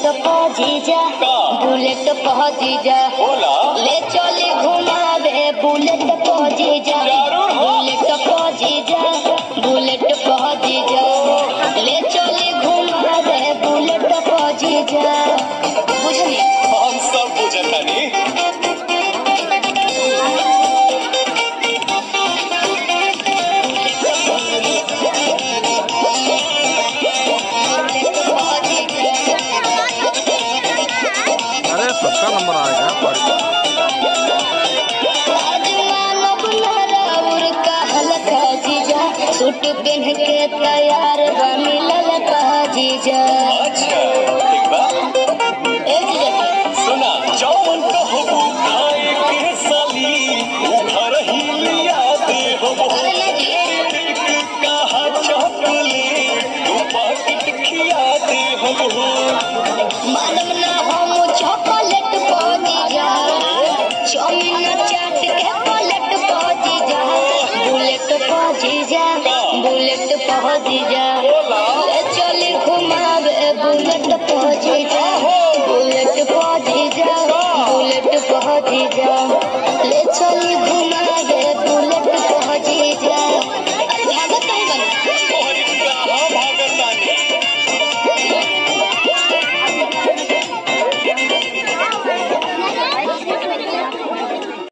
पहुंची जा, बुलेट पहुंची जा, ले चले घुमा दे बुलेट पहुंची जा, बुलेट पहुंची जा, बुलेट पहुंची जा, ले चले घुमा दे बुलेट पहुंची जा। बुझली हम सब बुझता नहीं। अरे सबका नंबर आएगा सूट पहन के तैयार बनी ललका जीजा। अच्छा ठीक बा। सुना जौन कहबू खाए के साली उधर ही लिया दे हो। कहा चॉकलेट तू पैकेट खिया दे हो। मालूम ना हम चॉकलेट पहुंची जा, चौमिन चाट के पलट पहुंची जा, बुलेट पहुंची जा, बुलेट पहुंची जा, ले चले घुमावे बुलेट पहुंची जा, बुलेट पहुंची जा, बुलेट पहुंची जा।